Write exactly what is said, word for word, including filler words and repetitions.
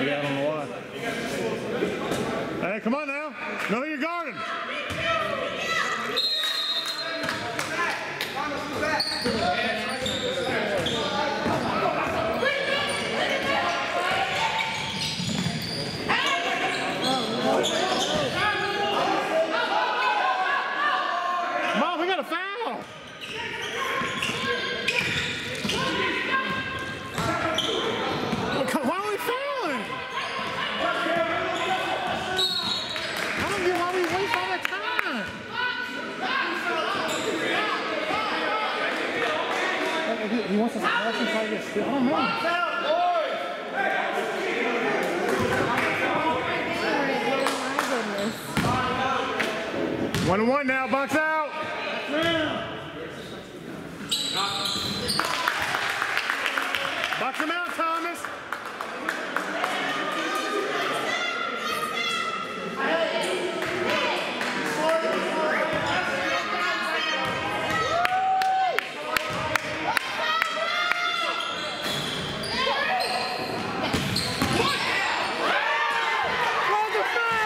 Yeah, I don't know why. Hey, come on now. Know who you're guarding. Mom, we got a foul. Why are we fouling? I don't get why we waste all that time. He, he wants us to watch him try to get still. I don't know. One and one now, Bucks out. Box him out, Thomas. What the fuck?